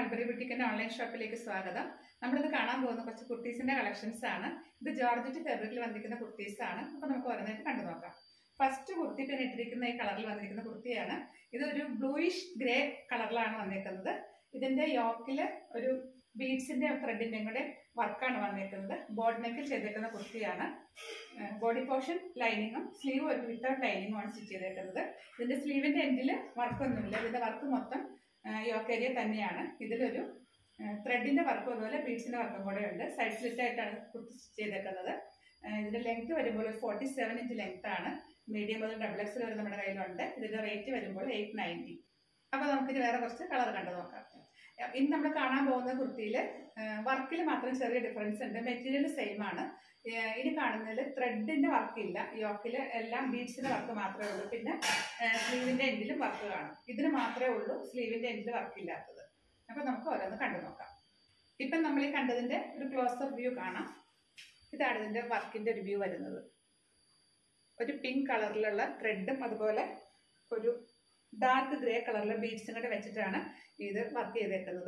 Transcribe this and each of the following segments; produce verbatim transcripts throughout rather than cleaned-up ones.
Mulberry ബുട്ടിക്കിന്റെ online ഷോപ്പിലേക്ക് സ്വാഗതം. നമ്മളിത് കാണാൻ പോകുന്ന കുറച്ച് കുർത്തീസിന്റെ കളക്ഷൻസ് ആണ്. ഇത് ജോർജറ്റ് ഫാബ്രിക്കിൽ വന്നിരിക്കുന്ന കുർത്തീസ് ആണ്. അപ്പൊ നമുക്ക് ഓരോന്നായിട്ട് കണ്ടു നോക്കാം. ഫസ്റ്റ് കുർത്തി പിന്നെ ഇട്ടിരിക്കുന്ന ഈ കളറിൽ വന്നിരിക്കുന്ന കുർത്തിയാണ്. ഇതൊരു ബ്ലൂയിഷ് ഗ്രേ കളറിലാണ് വന്നിരിക്കുന്നത്. ഇതിന്റെ യോക്കില് ഒരു ബീഡ്സിന്റെ ത്രെഡിന്റെയും കൂടെ വർക്കാണ് വന്നിരിക്കുന്നത്. ബോർഡ് നെക്കിൽ ചെയ്തേക്കുന്ന കുർത്തിയാണ്. ബോഡി പോർഷൻ ലൈനിങ്ങും സ്ലീവ് ഒരു വിത്തൗട്ട് ലൈനിങ്ങും ആണ് സ്റ്റിച്ച് ചെയ്തേക്കുന്നത്. ഇതിന്റെ സ്ലീവിന്റെ എൻഡിൽ വർക്കൊന്നുമില്ല. ഇതിന്റെ വർക്ക് മൊത്തം യോക്ക് ഏരിയ തന്നെയാണ്. ഇതിലൊരു ത്രെഡിന്റെ വർക്കും അതുപോലെ ബീഡ്സിന്റെ വർക്കും കൂടെ ഉണ്ട്. സൈഡ് സ്ലിറ്റ് ആയിട്ടാണ് കുർത്തി സ്റ്റിച്ച് ചെയ്തേക്കുന്നത്. ഇതിന്റെ ലെങ്ത് വരുമ്പോൾ ഒരു ഫോർട്ടി സെവൻ ഇഞ്ച് ലെങ്ത് ആണ്. മീഡിയം മുതൽ ഡബിൾ എക്സ് വരെ നമ്മുടെ കയ്യിലുണ്ട്. ഇതിന്റെ റേറ്റ് വരുമ്പോൾ എയ്റ്റ് നയൻറ്റി. അപ്പൊ നമുക്കിത് വേറെ കുറച്ച് കളർ കണ്ടു നോക്കാം. ഇന്ന് നമ്മൾ കാണാൻ പോകുന്ന കുർത്തിയിൽ വർക്കിൽ മാത്രം ചെറിയ ഡിഫറൻസ് ഉണ്ട്. മെറ്റീരിയൽ സെയിം ആണ്. ഇനി കാണുന്നതിൽ ത്രെഡിന്റെ വർക്കില്ല. യോക്കിൽ എല്ലാം ബീഡ്സിന്റെ വർക്ക് മാത്രമേ ഉള്ളൂ. പിന്നെ സ്ലീവിന്റെ എൻഡിലും വർക്ക് കാണും. ഇതിന് മാത്രമേ ഉള്ളൂ സ്ലീവിന്റെ എൻഡിൽ വർക്ക് ഇല്ലാത്തത്. അപ്പൊ നമുക്ക് ഓരോന്ന് കണ്ടു നോക്കാം. ഇപ്പം നമ്മൾ ഈ കണ്ടതിന്റെ ഒരു ക്ലോസപ്പ് വ്യൂ കാണാം. ഇതാണ് ഇതിന്റെ വർക്കിന്റെ ഒരു വ്യൂ വരുന്നത്. ഒരു പിങ്ക് കളറിലുള്ള ത്രെഡും അതുപോലെ ഒരു ഡാർക്ക് ഗ്രേ കളറിലെ ബീഡ്സും കൂടെ വെച്ചിട്ടാണ് ഇത് വർക്ക് ചെയ്തേക്കുന്നത്.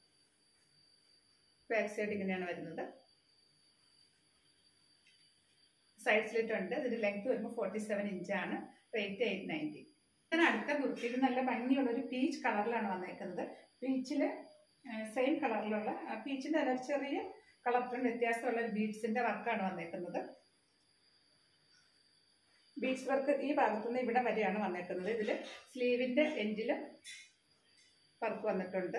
ബാക്ക് സൈഡ് ഇങ്ങനെയാണ് വരുന്നത്. സൈഡ് സ്ലിറ്റ് ഉണ്ട്. ഇതിന്റെ ലെങ്ത് വരുമ്പോൾ ഫോർട്ടി സെവൻ ഇഞ്ചാണ്. Rate eight ninety. ഇതിന് അടുത്ത കുർത്തി ഇത് നല്ല ഭംഗിയുള്ള ഒരു പീച്ച് കളറിലാണ് വന്നേക്കുന്നത്. പീച്ചില് സെയിം കളറിലുള്ള പീച്ചിന്റെ തന്നെ ചെറിയ കളർ പ്രിന്റ് വ്യത്യാസമുള്ള ബീഡ്സിന്റെ വർക്കാണ് വന്നേക്കുന്നത്. ബീഡ്സ് വർക്ക് ഈ ഭാഗത്തുനിന്ന് ഇവിടെ വരെയാണ് വന്നേക്കുന്നത്. ഇതിൽ സ്ലീവിന്റെ എൻഡിലും വർക്ക് വന്നിട്ടുണ്ട്.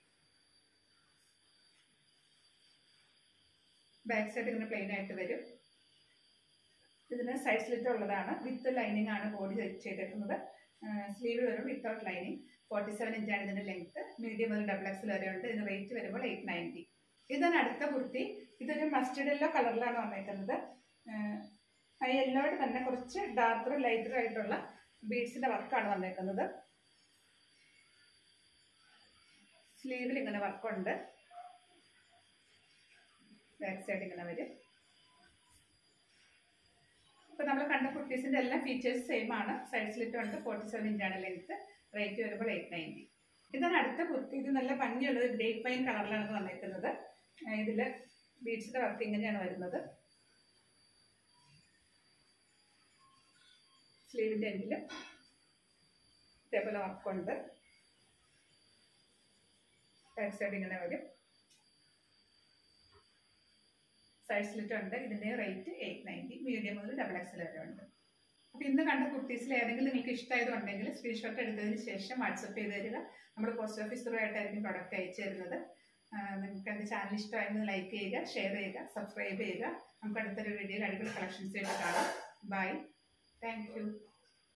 ബാക്ക് സൈഡ് ഇങ്ങനെ പ്ലെയിൻ ആയിട്ട് വരും. ഇതിന് സൈഡ് സ്ലിറ്റ് ഉള്ളതാണ്. വിത്ത് ലൈനിങ് ആണ് ബോഡി ചെയ്തേക്കുന്നത്. സ്ലീവ് വരും വിത്തൗട്ട് ലൈനിങ്. ഫോർട്ടി സെവൻ ഇഞ്ചാണ് ഇതിന്റെ ലെങ്ത്. മീഡിയം മുതൽ ഡബിൾ എക്സ് വരെ ഉണ്ട്. ഇതിന് റേറ്റ് വരുമ്പോൾ എയ്റ്റ് നയൻറ്റി. ഇതാണ് അടുത്ത കുർത്തി. ഇതൊരു മസ്റ്റർഡ് യെല്ലോ കളറിലാണ് വന്നേക്കുന്നത്. ആ യെല്ലോയുടെ തന്നെ കുറച്ച് ഡാർക്കറും ലൈറ്ററും ആയിട്ടുള്ള ബീഡ്സിന്റെ വർക്കാണ് വന്നേക്കുന്നത്. സ്ലീവിൽ ഇങ്ങനെ വർക്കുണ്ട്. ബാക്ക് സൈഡ് ഇങ്ങനെ വരും. ഇപ്പൊ നമ്മൾ കണ്ട കുർത്തീസിന്റെ എല്ലാ ഫീച്ചേഴ്സ് സെയിം ആണ്. സൈഡ് സ്ലിറ്റ് ഉണ്ട്. ഫോർട്ടി സെവൻ ഇഞ്ചാണ് ലെങ്ത്. റേറ്റ് വരുമ്പോൾ എയ്റ്റ് നയൻറ്റി. ഇതാണ് അടുത്ത കുർത്തി. ഇത് നല്ല ഭംഗിയുള്ള ഒരു ഗ്രേപ്പ് വൈൻ കളറിലാണ് വന്നേക്കുന്നത്. ഇതില് ബീഡ്സിന്റെ വർക്ക് ഇങ്ങനെയാണ് വരുന്നത്. സ്ലീവിന്റെ എൻഡിലും ഇതേപോലെ വർക്കുണ്ട്. ബാക്ക് സൈഡ് ഇങ്ങനെ വരും. സൈഡ് സ്ലിറ്റ് ഉണ്ട്. ഇതിന്റെ റേറ്റ് എയ്റ്റ് നയൻറ്റി. മീഡിയം മുതൽ ഡബിൾ എക്സ് വരെ ഉണ്ട്. അപ്പൊ ഇന്ന് കണ്ട കുർത്തീസിൽ ഏതെങ്കിലും നിങ്ങൾക്ക് ഇഷ്ടമായതുണ്ടെങ്കിൽ സ്ക്രീൻഷോട്ട് എടുത്തതിന് ശേഷം വാട്സപ്പ് ചെയ്ത് തരിക. നമ്മൾ പോസ്റ്റ് ഓഫീസ് ത്രൂ ആയിട്ടായിരിക്കും പ്രൊഡക്റ്റ് അയച്ചു തരുന്നത്. നിങ്ങൾക്ക് എൻ്റെ ചാനൽ ഇഷ്ടമായെന്ന് ലൈക്ക് ചെയ്യുക, ഷെയർ ചെയ്യുക, സബ്സ്ക്രൈബ് ചെയ്യുക. നമുക്ക് അടുത്തൊരു വീഡിയോയിൽ അടിപൊളി കളക്ഷൻസ് ആയിട്ട് കാണാം. ബൈ. Thank U.